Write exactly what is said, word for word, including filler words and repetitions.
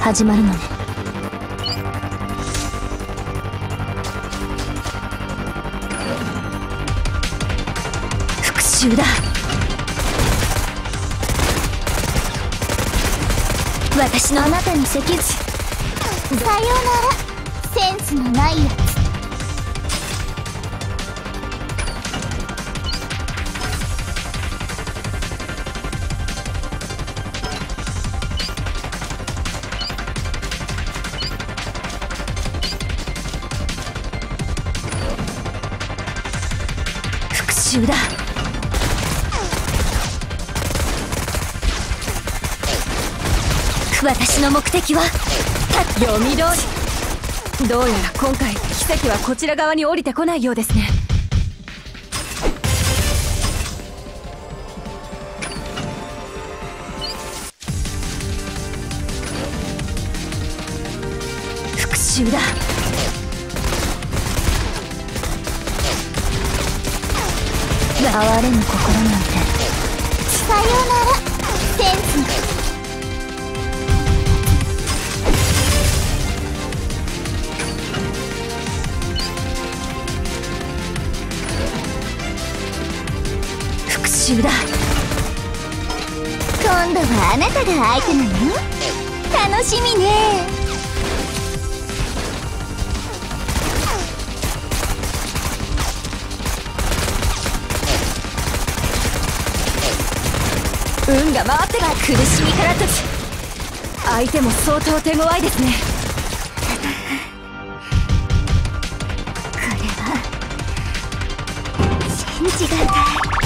始まるのね。復讐だ。私のあなたに脊髄。さようなら、センスのないやつ。復讐だ。私の目的は読み通り。どうやら今回奇跡はこちら側に降りてこないようですね。復讐だ。哀れぬ心なんて。さようなら、センスの。復讐だ。今度はあなたが相手なの？楽しみね。運が回ってが苦しみから解き、相手も相当手強いですね。これは信じがたい。